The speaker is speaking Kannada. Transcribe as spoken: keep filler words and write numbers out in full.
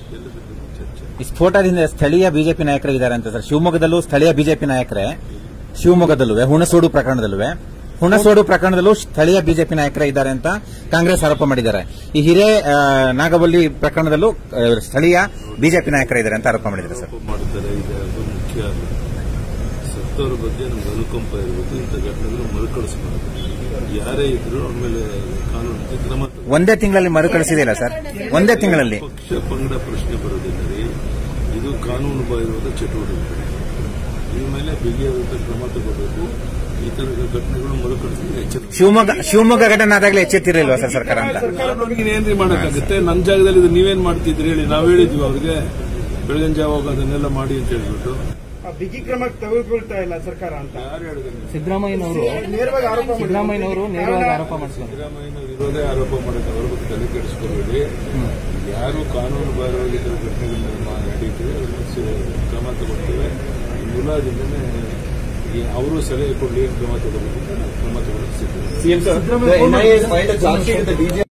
ಈ ಸ್ಫೋಟದಿಂದ ಸ್ಥಳೀಯ ಬಿಜೆಪಿ ನಾಯಕರಿದ್ದಾರೆ ಅಂತ ಸರ್. ಶಿವಮೊಗ್ಗದಲ್ಲೂ ಸ್ಥಳೀಯ ಬಿಜೆಪಿ ನಾಯಕರೇ, ಶಿವಮೊಗ್ಗದಲ್ಲೂ ಹುಣಸೋಡು ಪ್ರಕರಣದಲ್ಲೂ ಹುಣಸೋಡು ಪ್ರಕರಣದಲ್ಲೂ ಸ್ಥಳೀಯ ಬಿಜೆಪಿ ನಾಯಕರೇ ಇದ್ದಾರೆ ಅಂತ ಕಾಂಗ್ರೆಸ್ ಆರೋಪ ಮಾಡಿದ್ದಾರೆ. ಈ ಹಿರೇ ನಾಗವಲ್ಲಿ ಪ್ರಕರಣದಲ್ಲೂ ಸ್ಥಳೀಯ ಬಿಜೆಪಿ ನಾಯಕರೇ ಇದ್ದಾರೆ ಅಂತ ಆರೋಪ ಮಾಡಿದ್ದಾರೆ ಸರ್. ಮಾಡುತ್ತಾರೆ ಇದೆ ಅದು ಮುಖ್ಯ ಅಲ್ಲ. ಸತ್ತವರ ಬಗ್ಗೆ ನಮ್ಗೆ ಅನುಕಂಪ ಇರಬೇಕು. ಇಂಥ ಘಟನೆಗಳು ಮರುಕಳಿಸಬಾರದು. ಯಾರೇ ಇದ್ರು ಅವ್ರ ಮೇಲೆ ಕಾನೂನು ಕ್ರಮ. ಒಂದೇ ತಿಂಗಳಲ್ಲಿ ಮರುಕಳಿಸಿದೆಯಲ್ಲ ಸರ್, ಒಂದೇ ತಿಂಗಳಲ್ಲಿ. ಪಕ್ಷ ಪಂಗಡ ಪ್ರಶ್ನೆ ಬರೋದಿಲ್ಲ ರೀ. ಇದು ಕಾನೂನು ಬಾಹಿರವಾದ ಚಟುವಟಿಕೆ. ಈ ಮೇಲೆ ಬಿಗಿಯಾದಂತ ಕ್ರಮ ತಗೋಬೇಕು. ಈ ತರದ ಘಟನೆಗಳು ಮರುಕಳಿಸಿದ್ರೆ ಎಚ್ಚರ. ಶಿವಮೊಗ್ಗ ಶಿವಮೊಗ್ಗ ಘಟನೆ ಆದಾಗಲೇ ಎಚ್ಚೆತ್ತಿರಲಿಲ್ವಾ ಸರ್ ಸರ್ಕಾರ ಅಂತ? ಏನ್ರಿ ಮಾಡಕ್ಕಾಗುತ್ತೆ? ನನ್ನ ಜಾಗದಲ್ಲಿ ಇದು ನೀವೇನ್ ಮಾಡ್ತಿದ್ರಿ ಹೇಳಿ. ನಾವು ಹೇಳಿದ್ವಿ ಅವ್ರಿಗೆ ಬೆಳಗಿನ ಜಾವ ಅದನ್ನೆಲ್ಲ ಮಾಡಿ ಅಂತ ಹೇಳ್ಬಿಟ್ಟು ಬಿಗಿ ಕ್ರಮ ತೆಗೆದುಕೊಳ್ತಾ ಇಲ್ಲ ಸರ್ಕಾರ ಅಂತ ಯಾರು ಹೇಳಿದ್ರು? ಸಿದ್ದರಾಮಯ್ಯನವರು ನೇರವಾಗಿ ಆರೋಪ ಸಿದ್ದರಾಮಯ್ಯನವರು ನೇರವಾಗಿ ಆರೋಪ ಮಾಡಿದ್ದಾರೆ. ಸಿದ್ದರಾಮಯ್ಯನವರು ಇರೋದೇ ಆರೋಪ ಮಾಡಕ್ಕೆ ಅವ್ರ ಬಗ್ಗೆ ತಲೆ ಕೆಡಿಸ್ಕೊಬೇಡಿ. ಯಾರು ಕಾನೂನು ಬಾಹಿರವಾಗಿ ಇತರ ಘಟನೆಗಳನ್ನ ನಡೀತಿದೆ ಕ್ರಮ ತಗೊಳ್ತೇವೆ. ಮೂಲದಿಂದನೇ ಅವರು ಸಲಹೆ ಕೊಡಲಿ ಕ್ರಮ ತಗೊಳ್ಬೇಕು. ಕ್ರಮ ತಗೊಳ್ಳಿಸಿದ್ದಾರೆ.